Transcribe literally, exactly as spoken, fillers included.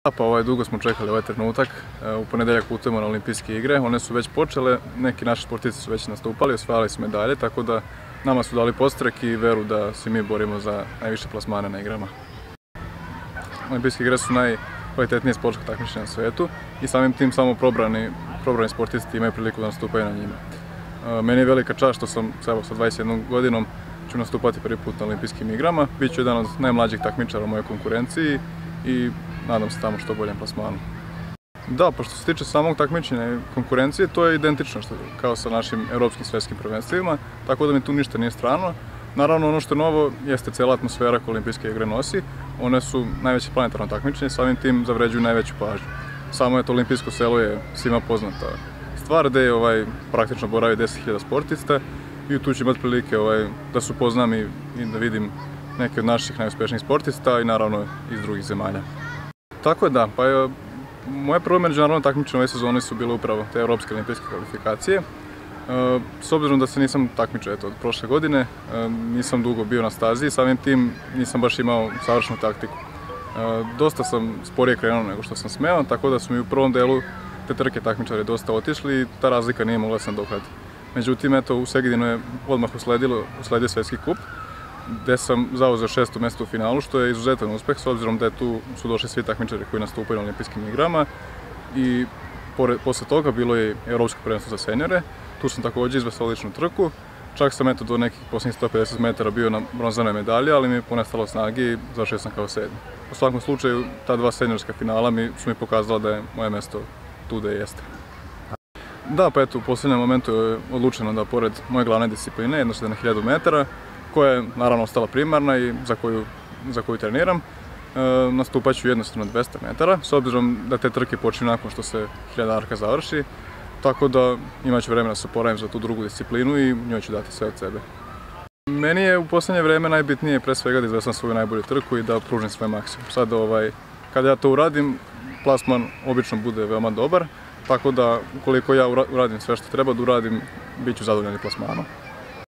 Pa ovaj, dugo smo čekali ovaj trenutak, u ponedeljak putujemo na olimpijske igre, one su već počele, neki naši sportisti su već nastupali, osvajali su medalje, tako da nama su dali podstrek i veru da se mi borimo za najviše plasmane na igrama. Olimpijske igre su najkvalitetnije sportsko takmičenje na svetu i samim tim samo probrani, probrani sportisti imaju priliku da nastupaju na njima. Meni je velika čast što sam evo, sa dvadeset jednom godinom ću nastupati prvi put na olimpijskim igrama, bit ću jedan od najmlađih takmičara u mojoj konkurenciji i nadam se tamo što boljem plasmanu. Da, pa što se tiče samog takmičenja i konkurencije, to je identično što, kao sa našim evropskim svetskim prvenstvima, tako da mi tu ništa nije strano. Naravno, ono što je novo jeste cela atmosfera koju olimpijske igre nosi. One su najveće planetarno takmičenje, samim tim zavređuju najveću pažnju. Samo je to olimpijsko selo je svima poznata stvar, gde je ovaj, praktično boravi deset hiljada sportista i tu ću imati prilike ovaj, da se upoznam i, i da vidim neke od naših najuspešnijih sportista i naravno iz drugih zemalja. Tako je da, pa je, moje prvo međunarodno takmičenje ove sezone su bile upravo te evropske olimpijske kvalifikacije. E, s obzirom da se nisam takmičio eto, od prošle godine, e, nisam dugo bio na stazi i samim tim nisam baš imao savršenu taktiku. E, dosta sam sporije krenuo nego što sam smeo, tako da su mi u prvom delu te trke takmičari dosta otišli i ta razlika nije mogla se nadoknaditi. Međutim, eto, u Segedinu je odmah usledilo, usledio svetski kup, gde sam zauzeo šesto mesto u finalu, što je izuzetan uspeh, s obzirom da tu su došli svi takmičari koji nastupaju na olimpijskim igrama. I pored, posle toga bilo je evropsko prvenstvo za seniore, tu sam takođe izveo odličnu trku, čak sam eto do nekih posljednjih sto pedeset metara bio na bronzanoj medalji, ali mi je ponestalo snage i završio sam kao sedmi. U svakom slučaju, ta dva seniorska finala mi, su mi pokazala da je moje mesto tu da jeste. Da, pa eto, u posljednjem momentu je odlučeno da pored moje glavne discipline, jednostavno na hiljadu metara, koja je naravno ostala primarna i za koju, za koju treniram, e, nastupat ću jednostavno dvesta metara, s obzirom da te trke počinju nakon što se hiljadarka završi, tako da imat ću vremena da se oporavim za tu drugu disciplinu i njoj ću dati sve od sebe. Meni je u posljednje vreme najbitnije pre svega da izvedem svoju najbolju trku i da pružim svoj maksimum. Sad, ovaj, kada ja to uradim, plasman obično bude veoma dobar, tako da ukoliko ja uradim sve što treba da uradim, bit ću zadovoljan i plasmanom.